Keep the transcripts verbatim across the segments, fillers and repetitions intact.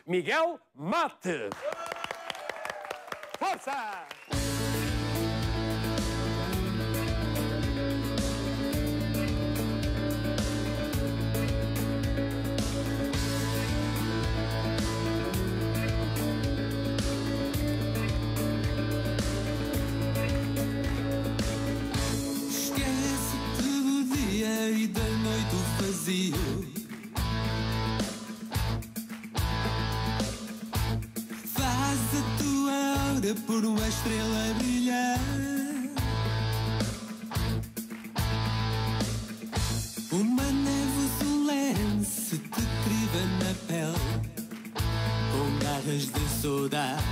Miguel Mate. Força! E da noite o vazio, faz a tua hora por uma estrela brilhar. Uma neve solene se te criva na pele com garras de saudade.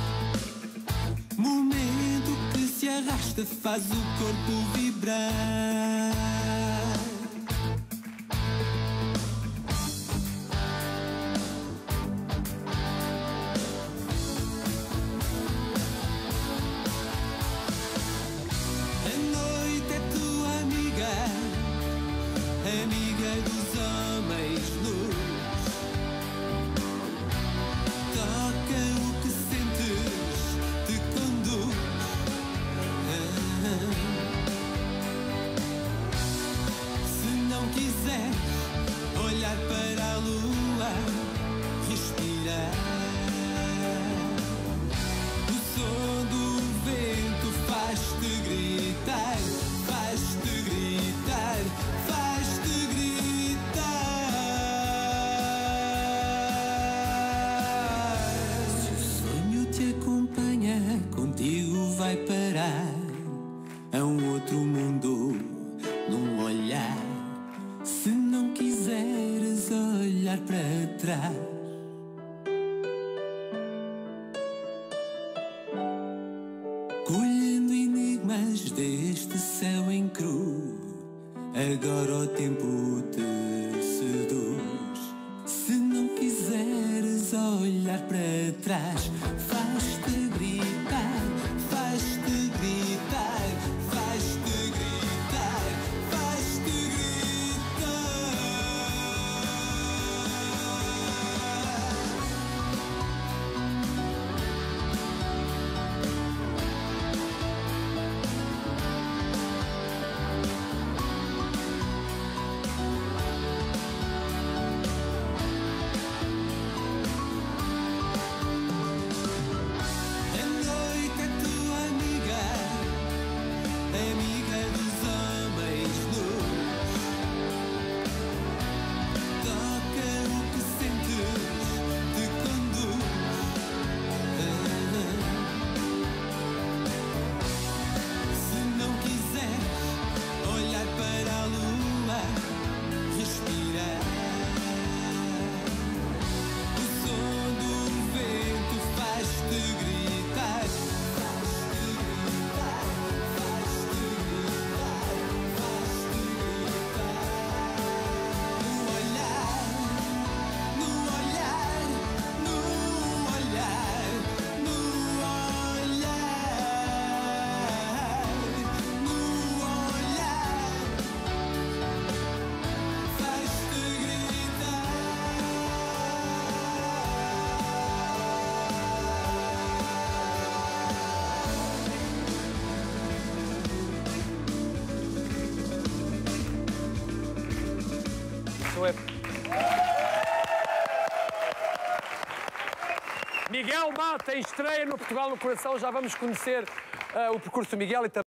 Momento que se arrasta faz o corpo vibrar. Amiga dos homens nus, toca o que sentes, te conduz. Ah. Se não quiseres olhar para a lua, respirar. O som do vento faz-te gritar, faz-te gritar, faz-te gritar. Se o sonho te acompanha, contigo vai parar a um outro mundo, num olhar. Se não quiseres olhar para trás, colhendo enigmas deste céu em cru, agora o tempo te seduz. Se não quiseres olhar para trás, faz-te gritar, faz-te gritar, faz-te gritar, faz-te gritar. Amiga dos homens nus, toca o que sentes, te conduz. Ah. Se não quiseres olhar para a lua, respirar. O som do vento faz-te gritar, faz-te gritar. Miguel Mate em estreia no Portugal no Coração. Já vamos conhecer uh, o percurso do Miguel e também